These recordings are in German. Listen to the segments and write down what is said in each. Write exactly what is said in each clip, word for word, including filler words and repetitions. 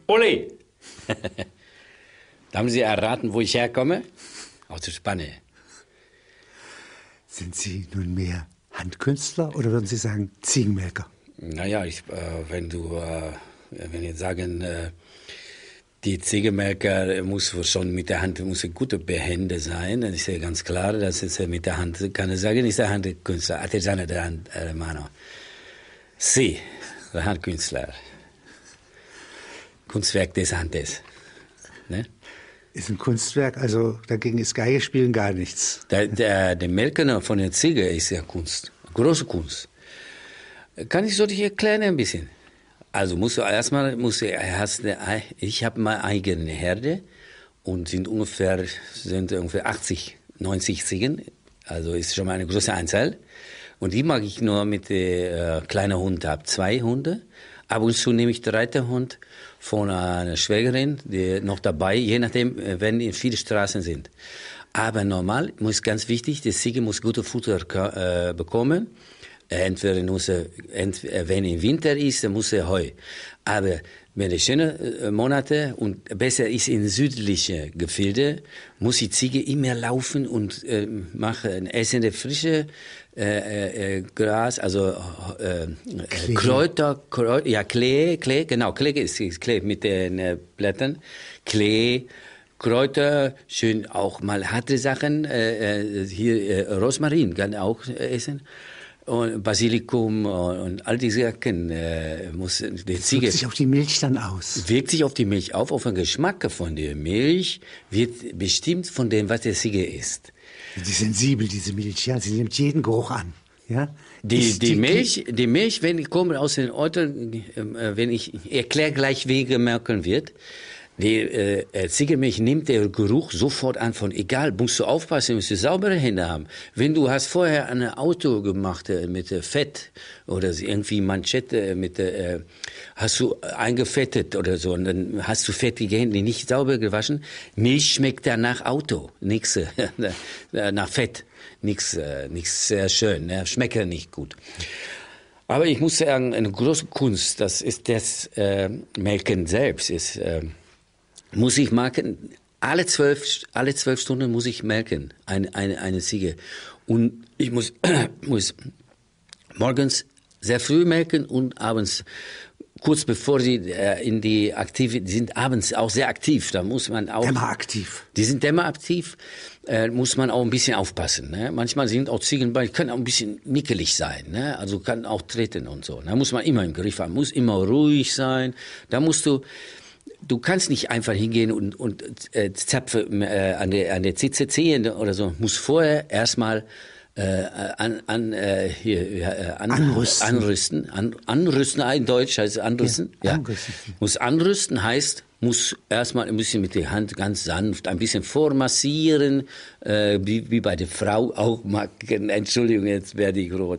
Ole! Da haben Sie erraten, wo ich herkomme? Aus der Spanien. Sind Sie nunmehr Handkünstler oder würden Sie sagen Ziegenmelker? Naja, ich, äh, wenn du, äh, wenn ich sagen, äh, die Ziegenmelker muss schon mit der Hand, muss eine gute Behände sein, dann ist ja ganz klar, dass es mit der Hand, kann ich sagen, ist der Handkünstler, Artesano der Hand, äh, Mano. Sie, der Handkünstler. Kunstwerk des Handes. Ne? Ist ein Kunstwerk, also dagegen ist Geige spielen gar nichts. Der, der, der Melken von der Ziege ist ja Kunst, große Kunst. Kann ich so dich erklären ein bisschen? Also musst du erstmal, musst du, hast eine, ich habe meine eigene Herde und sind ungefähr, sind ungefähr achtzig, neunzig Ziegen. Also ist schon mal eine große Anzahl. Und die mag ich nur mit äh, kleinen Hunden. Ich habe zwei Hunde. Ab und zu nehme ich den Reiterhund von einer Schwägerin, die noch dabei, je nachdem, wenn in viele Straßen sind. Aber normal muss ganz wichtig, die Ziege muss gute Futter äh, bekommen. Entweder muss er, entweder, wenn im Winter ist, dann muss er Heu. Aber wenn es schöne äh, Monate und besser ist in südliche Gefilde, muss die Ziege immer laufen und äh, machen, essen frische äh, äh, Gras, also äh, Kräuter, Kräuter, ja Klee, Klee, genau, Klee ist, ist Klee mit den äh, Blättern, Klee, Kräuter, schön auch mal harte Sachen, äh, hier äh, Rosmarin kann auch äh, essen. Und Basilikum und, und all diese Sachen äh, muss die Ziege. Wirkt sich auf die Milch dann aus? Wirkt sich auf die Milch auf, auf den Geschmack von der Milch wird bestimmt von dem, was der Ziege isst. Die sensibel, diese Milch, ja, sie nimmt jeden Geruch an, ja. Die, die, die Milch, die Milch, wenn ich komme aus den Orten, äh, wenn ich erkläre gleich, wie gemerken wird. Die äh, Ziegenmilch nimmt der Geruch sofort an von, egal, musst du aufpassen, musst du saubere Hände haben. Wenn du hast vorher ein Auto gemacht äh, mit äh, Fett oder irgendwie Manschette mit, äh, hast du eingefettet oder so und dann hast du fettige Hände, nicht sauber gewaschen. Milch schmeckt dann nach Auto, nix äh, nach Fett, nix, äh, nix sehr schön, ne? Schmeckt nicht gut. Aber ich muss sagen, eine große Kunst, das ist das äh, Melken selbst, ist äh, muss ich melken, alle zwölf, alle zwölf Stunden muss ich melken, eine, eine, eine Ziege. Und ich muss, muss morgens sehr früh melken und abends, kurz bevor sie äh, in die aktive, die sind abends auch sehr aktiv, da muss man auch. Dämmeraktiv. Die sind dämmeraktiv, äh, muss man auch ein bisschen aufpassen, ne? Manchmal sind auch Ziegen, können auch ein bisschen nickelig sein, ne? Also kann auch treten und so. Da muss man immer im Griff haben, muss immer ruhig sein, da musst du, Du kannst nicht einfach hingehen und, und äh, Zapfe äh, an der an der Zitze ziehen oder so. Muss vorher erstmal äh, an, an, äh, hier, äh, an, anrüsten. Anrüsten. An, anrüsten, in Deutsch heißt es anrüsten. Ja, ja. anrüsten. Muss anrüsten heißt, muss erstmal ein bisschen mit der Hand ganz sanft, ein bisschen vormassieren, äh, wie, wie bei der Frau auch machen. Entschuldigung, jetzt werde ich rot.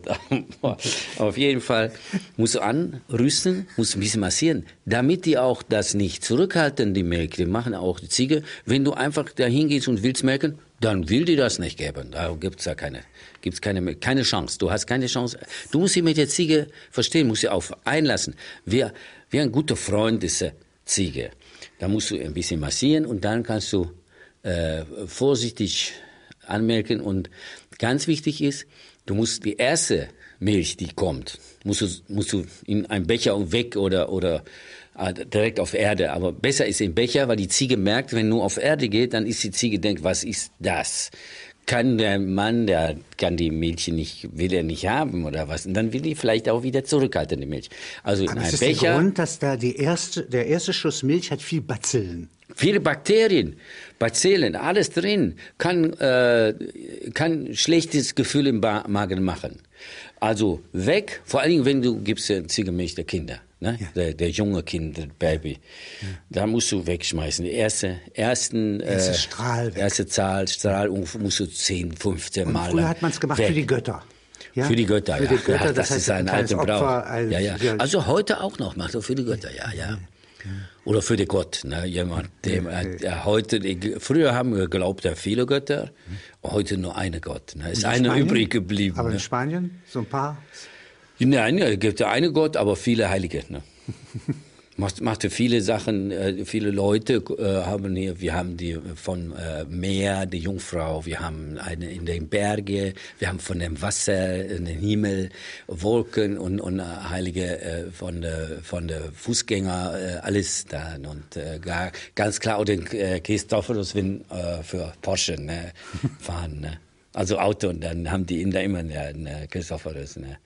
Auf jeden Fall musst du anrüsten, musst ein bisschen massieren, damit die auch das nicht zurückhalten, die Milch. Die machen auch die Ziege. Wenn du einfach da hingehst und willst melken, dann will die das nicht geben. Da gibt's ja keine, gibt's keine, keine Chance. Du hast keine Chance. Du musst sie mit der Ziege verstehen, musst sie auf einlassen. Wie, wie ein guter Freund ist Ziege. Da musst du ein bisschen massieren und dann kannst du äh, vorsichtig anmelken. Und ganz wichtig ist, du musst die erste Milch, die kommt, musst du, musst du in einen Becher weg oder, oder äh, direkt auf Erde. Aber besser ist im Becher, weil die Ziege merkt, wenn nur auf Erde geht, dann ist die Ziege, denkt, was ist das? Kann der Mann, der kann die Milch nicht, will er nicht haben oder was? Und dann will die vielleicht auch wieder zurückhalten, die Milch. Also in Aber einem ist das Becher. der Grund, dass da die erste, der erste Schuss Milch hat viel Bazillen? Viele Bakterien, Bazillen, alles drin, kann, äh, kann schlechtes Gefühl im ba- Magen machen. Also weg, vor allen Dingen, wenn du gibst äh, Ziegenmilch der Kinder. Ne? Ja. Der, der junge Kind, der Baby. Ja. Da musst du wegschmeißen. Die erste, ersten, erste äh, Strahl weg. Erste Zahl, Strahl musst du zehn, fünfzehn Mal. Und früher hat man es gemacht weg. Für die Götter. Ja? Für die Götter, für ja. Die Götter, ja. Das, das heißt, ist ein, ein alter Brauch. Als, ja, ja. Also heute auch noch macht er für die Götter, ja, ja. Oder für den Gott, ne? Jemand, dem, ja, ja. Der heute, die, früher haben wir geglaubt, er viele Götter, heute nur eine Gott. Ne? Ist einer übrig geblieben. Aber in ne? Spanien so ein paar? Nein, es gibt ja einen Gott, aber viele Heilige. Ne? Macht, machte viele Sachen, äh, viele Leute äh, haben hier, wir haben die von äh, Meer, die Jungfrau, wir haben eine in den Bergen, wir haben von dem Wasser, in den Himmel, Wolken und, und äh, Heilige äh, von der von der Fußgänger, äh, alles da und äh, gar, ganz klar auch den äh, Christophorus wenn äh, für Porsche ne, fahren, ne? Also Auto und dann haben die Inder immer einen äh, Christophorus. Ne?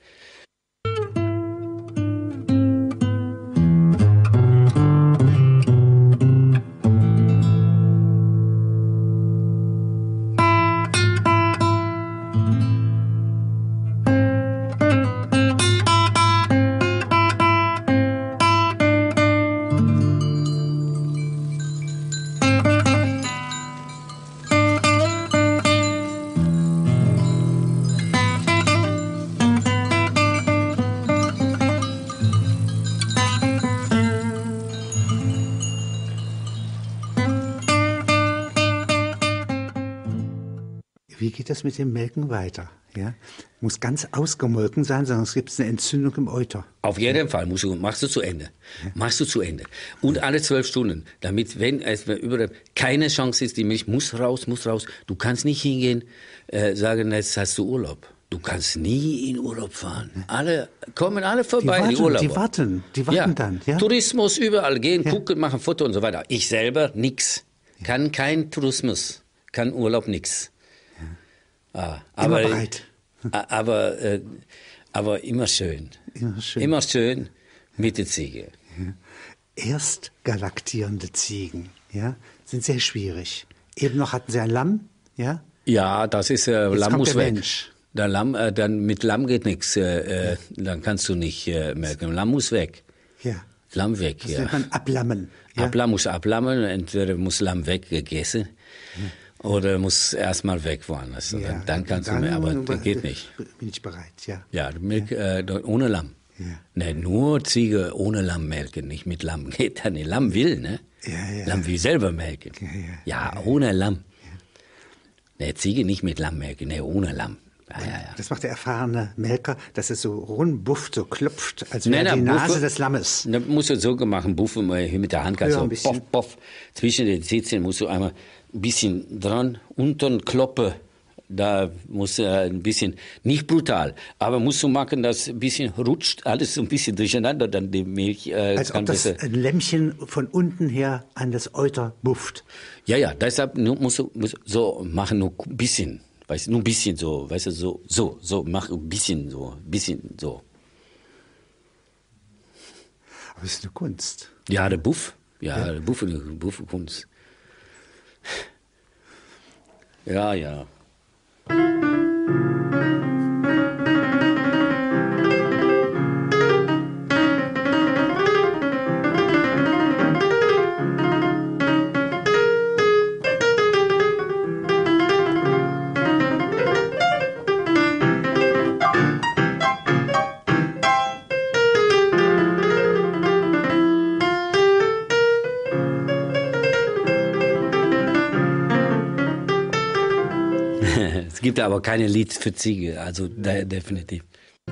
Wie geht das mit dem Melken weiter? Ja? Muss ganz ausgemolken sein, sonst gibt es eine Entzündung im Euter. Auf jeden Fall musst du, machst du zu Ende. Ja. Machst du zu Ende. Und alle zwölf Stunden. Damit, wenn es über keine Chance ist, die Milch muss raus, muss raus. Du kannst nicht hingehen, äh, sagen, jetzt hast du Urlaub. Du kannst nie in Urlaub fahren. Alle, kommen alle vorbei, die, die Urlauber. Die warten, die warten ja. dann. Ja? Tourismus, überall gehen, ja. gucken, machen Foto und so weiter. Ich selber, nix. Kann kein Tourismus, kann Urlaub, nix. Ah, aber, immer bereit. Aber, äh, aber immer schön. Immer schön. Immer schön mit der Ziege. Ja. Erst galaktierende Ziegen, ja, sind sehr schwierig. Eben noch hatten sie ein Lamm, ja? Ja, das ist, äh, Lamm muss weg. Mensch. Der Lamm, äh, dann mit Lamm geht nichts, äh, äh, dann kannst du nicht äh, merken. Lamm muss weg. Ja. Lamm weg, das ja. nennt man ablammen. Ja? Ablammen muss ablammen, entweder muss Lamm weggegessen. Ja. Oder muss erstmal weg woanders. Ja, dann, dann kannst dann, du mehr, aber das geht nicht. Bin ich bereit, ja. Ja, Milch, ja. Äh, ohne Lamm. Ja. Ne, nur Ziege ohne Lamm melken, nicht mit Lamm. Geht dann nicht. Lamm will, ne? Ja, ja. Lamm will selber melken. Ja, ja. ja, ja ohne Lamm. Ja. Ne, Ziege nicht mit Lamm melken, ne, ohne Lamm. Ja, ja, ja. Das macht der erfahrene Melker, dass es so rumbufft, so klopft, als wäre die Nase Buffe, des Lammes. Da musst du so machen, Buffe mit der Hand, kannst so poff, poff. Zwischen den Zähnchen musst du einmal ein bisschen dran, unten kloppe. Da musst du ein bisschen, nicht brutal, aber musst du machen, dass ein bisschen rutscht, alles so ein bisschen durcheinander, dann die Milch äh, als kann ob das besser. Ein Lämmchen von unten her an das Euter bufft. Ja, ja, deshalb musst du musst so machen, nur ein bisschen. Weißt du, nur ein bisschen so, weißt du, so, so, so, mach ein bisschen so, ein bisschen so. Aber es ist eine Kunst. Ja, der Buff, ja, ja. der Buff, Buff Kunst. Ja, ja. Es gibt aber keine Lied für Ziege, also de- definitiv.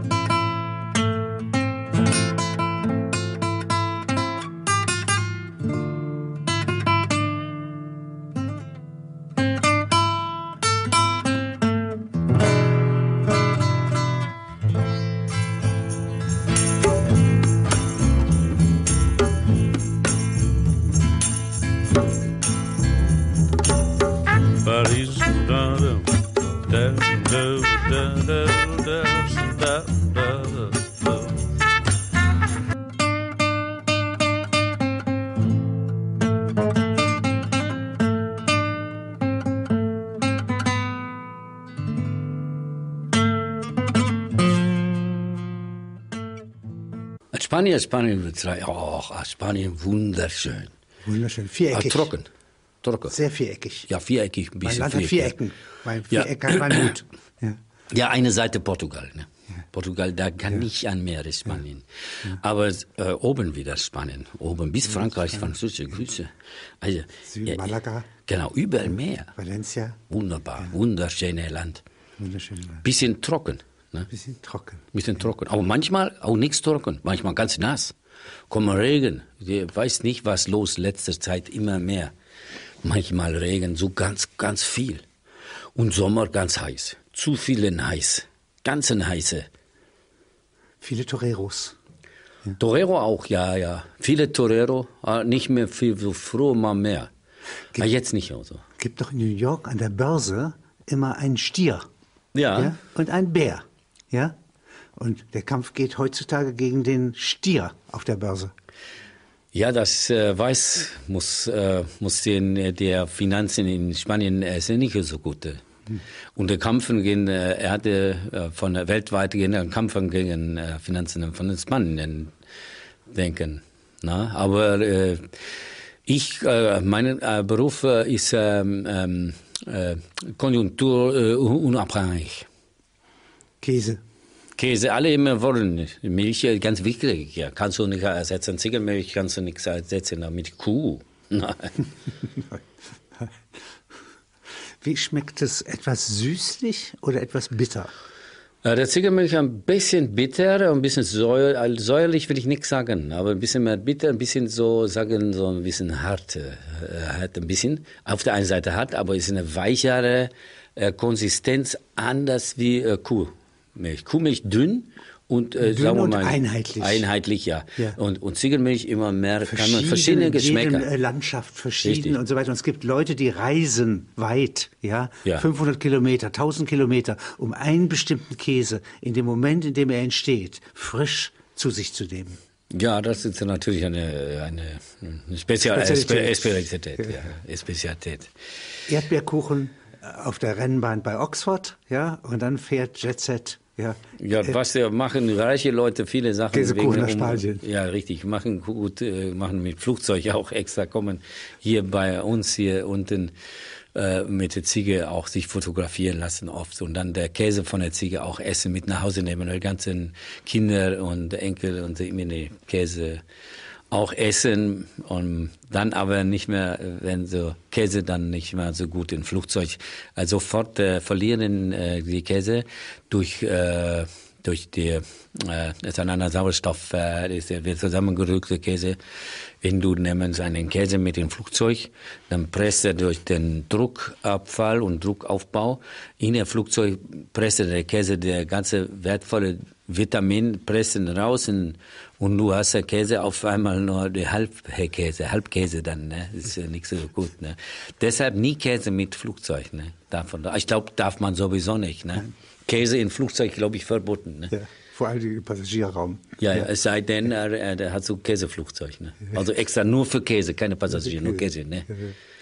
Spanien, Spanien, oh, Spanien, wunderschön. Wunderschön, viereckig. Ah, trocken, trocken. Sehr viereckig. Ja, viereckig, ein bisschen. Mein Land hat vier Ecken. Mein Viereck hat mein Mut. Ja. ja, eine Seite Portugal. Ne? Ja. Portugal, da kann ja. nicht an Meer ist Spanien. Ja. Ja. Aber äh, oben wieder Spanien, oben bis Frankreich, französische Grüße. Also, Süd, Malaga. Genau, überall Meer. Valencia. Wunderbar, ja. wunderschönes Land. Wunderschönes Land. Bisschen trocken. Ne? Bisschen trocken. Bisschen trocken. Aber manchmal auch nichts trocken. Manchmal ganz nass. Kommt Regen. Ich weiß nicht, was los. Letzter Zeit immer mehr. Manchmal Regen, so ganz, ganz viel. Und Sommer ganz heiß. Zu vielen heiß. Ganzen heiße. Viele Toreros. Ja. Torero auch, ja, ja. Viele Torero, nicht mehr viel, so früher mal mehr. Gibt, aber jetzt nicht mehr so. Gibt doch in New York an der Börse immer einen Stier. Ja. ja. Und einen Bär. Ja. Und der Kampf geht heutzutage gegen den Stier auf der Börse. Ja, das äh, weiß, muss, äh, muss den, der Finanzen in Spanien äh, ist nicht so gut. Hm. Und der Kampf gegen, äh, er hatte äh, von der weltweit gegen Kampf gegen äh, Finanzen von den Spanien denken. Na? Aber äh, ich, äh, mein äh, Beruf äh, ist ähm, ähm, äh, konjunkturunabhängig. Käse. Käse, alle immer wollen. Milch, ganz wichtig. Ja, kannst du nicht ersetzen. Ziegenmilch kannst du nicht ersetzen mit Kuh. Nein. Wie schmeckt es? Etwas süßlich oder etwas bitter? Der Ziegenmilch ein bisschen bitter, ein bisschen säuer, säuerlich will ich nicht sagen, aber ein bisschen mehr bitter, ein bisschen so, sagen, so ein bisschen hart, äh, hart ein bisschen. Auf der einen Seite hart, aber ist eine weichere äh, Konsistenz, anders wie äh, Kuh. Milch. Kuhmilch dünn und, äh, dünn sagen wir und mal, einheitlich. Einheitlich, ja. ja. Und, und Ziegenmilch immer mehr, kann man verschiedene verschiedene Geschmäcker. In Landschaft verschieden Richtig. und so weiter. Und es gibt Leute, die reisen weit, ja, ja. fünfhundert Kilometer, tausend Kilometer, um einen bestimmten Käse in dem Moment, in dem er entsteht, frisch zu sich zu nehmen. Ja, das ist natürlich eine, eine, eine Spezial Spezialität. Spezialität, ja. ja, Spezialität. Erdbeerkuchen auf der Rennbahn bei Oxford, ja, und dann fährt Jet Set. Ja, ja äh, was ja machen reiche Leute viele Sachen. Käsekuchen nach um, Spanien. Ja, richtig. Machen gut, äh, machen mit Flugzeug auch extra, kommen hier bei uns hier unten äh, mit der Ziege auch sich fotografieren lassen oft und dann der Käse von der Ziege auch essen, mit nach Hause nehmen. Die ganzen Kinder und Enkel und immer den Käse auch essen und dann aber nicht mehr, wenn so Käse dann nicht mehr so gut im Flugzeug, also sofort äh, verlieren äh, die Käse durch äh, durch die äh, ist ein anderer Sauerstoff, äh, ist der wird zusammengerückte Käse. Wenn du nimmst einen Käse mit dem Flugzeug, dann presst er durch den Druckabfall und Druckaufbau in der Flugzeug presst der Käse der ganze wertvolle Vitamin pressen raus und, und du hast der Käse auf einmal nur die Halbkäse, Halbkäse dann, ne? Das ist ja nicht so gut, ne? Deshalb nie Käse mit Flugzeug, ne? Davon, ich glaube, darf man sowieso nicht, ne? Käse in Flugzeug, glaube ich, verboten, ne? Ja, vor allem im Passagierraum. Ja, ja, es sei denn, er, er, er hat so Käseflugzeug, ne? Also extra nur für Käse, keine Passagiere, nur Käse, ne?